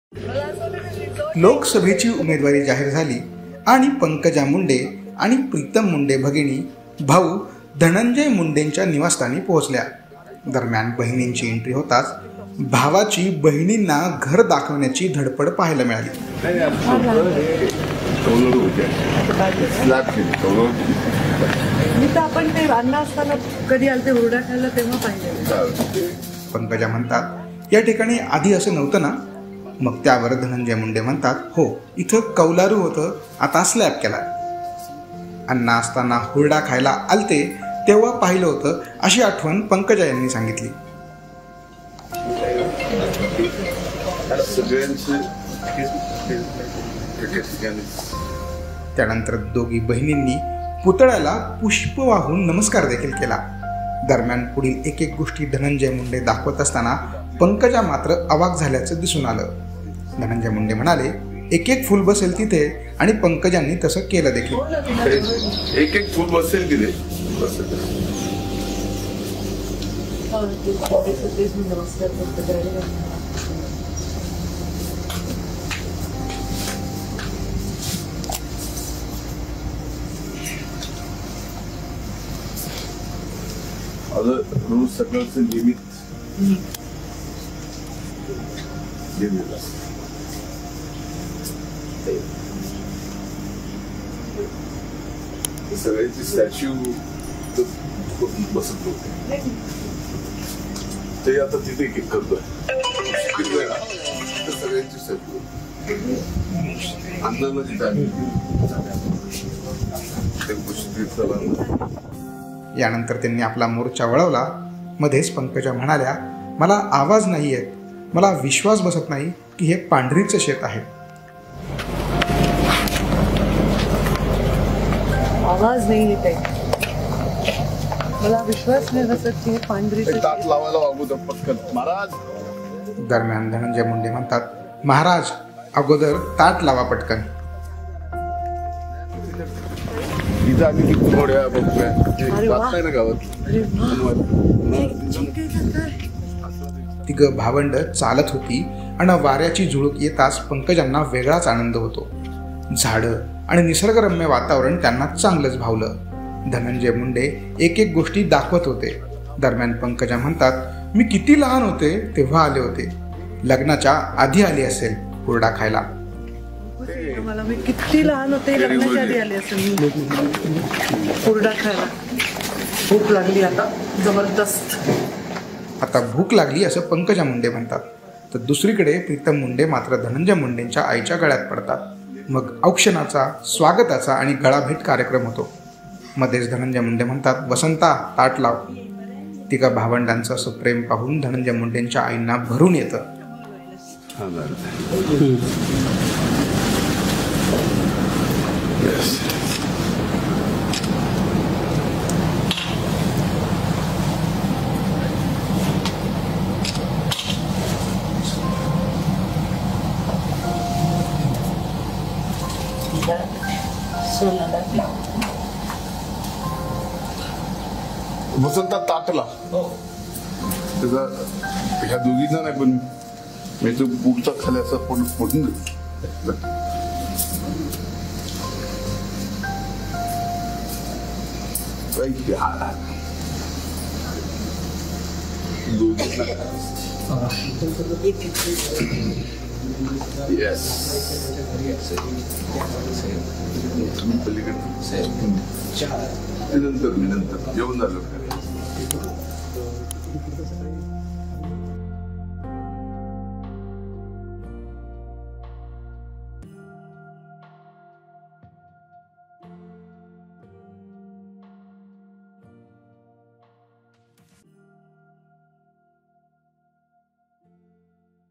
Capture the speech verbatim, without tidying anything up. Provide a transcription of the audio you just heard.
लोकसभेची उमेदवारी जाहीर झाली आणि पंकजा मुंडे आणि प्रीतम मुंडे भगिनी भाऊ धनंजय मुंडेंच्या निवासस्थानी पोहोचल्या. दरम्यान बहिणींची एंट्री होताच भावाची बहिणींना घर दाखवण्याची धडपड पाहायला मिळाली. आपण ते अन्न असताना कधी आलते हुरडा खायला तेव्हा पाहिजे. पंकजा म्हणतात, या ठिकाणी आधी असं नव्हतं ना? मग त्यावर धनंजय मुंडे म्हणतात, हो, इथं कौलारू होतं, आता स्लॅब केला. अन्न असताना हुरडा खायला आलते तेव्हा पाहिलं होतं, अशी आठवण पंकजा यांनी सांगितली. त्यानंतर दोघी बहिणींनी पुतळ्याला पुष्प वाहून नमस्कार देखील केला. दरम्यान पुढील एक एक गोष्टी धनंजय मुंडे दाखवत असताना पंकजा मात्र अवाक झाल्याचं दिसून आलं. धनंजय मुंडे म्हणाले, एक एक फुल बसेल तिथे, आणि पंकजांनी तसं केलं देखील. एक एक फुल बसेल तिथे. रोज सकाळचं लिमिट सगळ्यांची स्टॅच्यू बसत होते, ते आता तिथे एक एक करतोय. सगळ्यांची स्टॅच्यू अन्नाला जिथे यानंतर त्यांनी आपला मोर्चा वळवला. मध्येच पंकजा म्हणाल्या, मला आवाज नाही येत, मला विश्वास बसत नाही की हे पांढरीचं शेत आहे. आवाज नाही येत आहे, मला विश्वास नाही बसत की हे पांढरीचं ताट लावायला वागू पटकन महाराज. दरम्यान धनंजय मुंडे म्हणतात, महाराज अगोदर ताट लावा पटकन. तिघं भावंड चालत होती आणि वाऱ्याची झुळूक येताच पंकजांना वेगळाच आनंद होतो. झाडं आणि निसर्गरम्य वातावरण त्यांना चांगलंच भावलं. धनंजय मुंडे एक एक गोष्टी दाखवत होते. दरम्यान पंकजा म्हणतात, मी किती लहान होते तेव्हा आले होते, लग्नाच्या आधी आली असेल हुरडा खायला. मला मी किती लहान होते, लग्नाच्या आधी आले असेल हुरडा खायला. भूक लागली आता जबरदस्त. आता भूक लागली असं पंकजा मुंडे म्हणतात. तर दुसरीकडे प्रीतम मुंडे मात्र धनंजय मुंडेंच्या आईच्या गळ्यात पडतात. मग औक्षणाचा, स्वागताचा आणि गळाभेट कार्यक्रम होतो. मध्येच धनंजय मुंडे म्हणतात, वसंता ताट लाव. तिघा भावंडांचं असं प्रेम पाहून धनंजय मुंडेंच्या आईंना भरून येतं. वसंता ताटला त्याचा ह्या दोघींना नाही, पण मी तो पुढचा खाली असं पडून पडून येस पलीकडे नंतर मी नंतर जेवण झालं.